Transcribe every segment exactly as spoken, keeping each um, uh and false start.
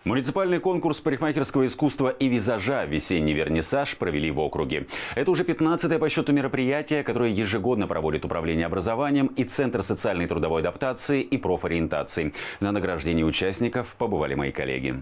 Муниципальный конкурс парикмахерского искусства и визажа «Весенний вернисаж» провели в округе. Это уже пятнадцатое по счету мероприятие, которое ежегодно проводит Управление образованием и Центр социальной и трудовой адаптации и профориентации. На награждении участников побывали мои коллеги.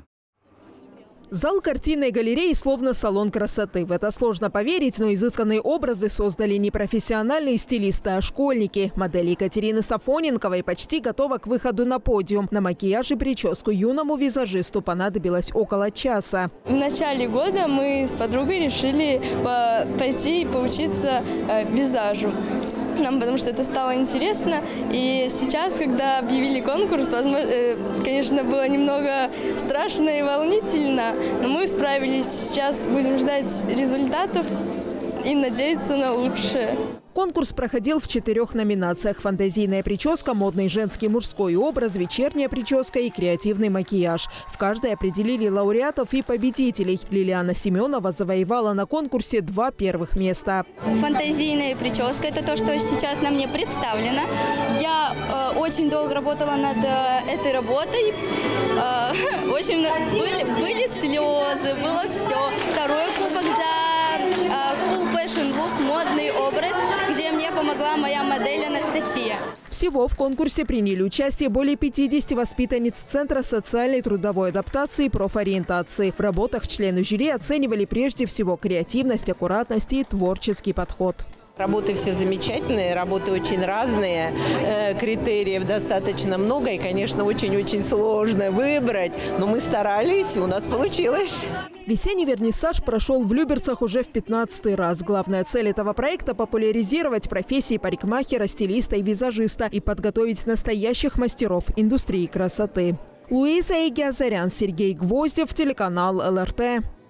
Зал картинной галереи словно салон красоты. В это сложно поверить, но изысканные образы создали не профессиональные стилисты, а школьники. Модель Екатерины Сафоненковой почти готова к выходу на подиум. На макияж и прическу юному визажисту понадобилось около часа. В начале года мы с подругой решили по пойти и поучиться э, визажу. Нам, потому что это стало интересно. И сейчас, когда объявили конкурс, возможно, конечно, было немного страшно и волнительно, но мы справились. Сейчас будем ждать результатов и надеяться на лучшее. Конкурс проходил в четырех номинациях: фантазийная прическа, модный женский мужской образ, вечерняя прическа и креативный макияж. В каждой определили лауреатов и победителей. Лилиана Семенова завоевала на конкурсе два первых места. Фантазийная прическа – это то, что сейчас на мне представлено. Я э, очень долго работала над э, этой работой. Э, в общем, были, были слезы, было все. Второй кубок за э, full fashion look, модный образ, где мне помогла моя модель Анастасия. Всего в конкурсе приняли участие более пятидесяти воспитанниц Центра социальной и трудовой адаптации и профориентации. В работах члены жюри оценивали прежде всего креативность, аккуратность и творческий подход. Работы все замечательные, работы очень разные, э, критериев достаточно много и, конечно, очень-очень сложно выбрать. Но мы старались, у нас получилось. Весенний вернисаж прошел в Люберцах уже в пятнадцатый раз. Главная цель этого проекта – популяризировать профессии парикмахера, стилиста и визажиста и подготовить настоящих мастеров индустрии красоты. Луиза Игиазарян, Сергей Гвоздев, телеканал эл эр тэ.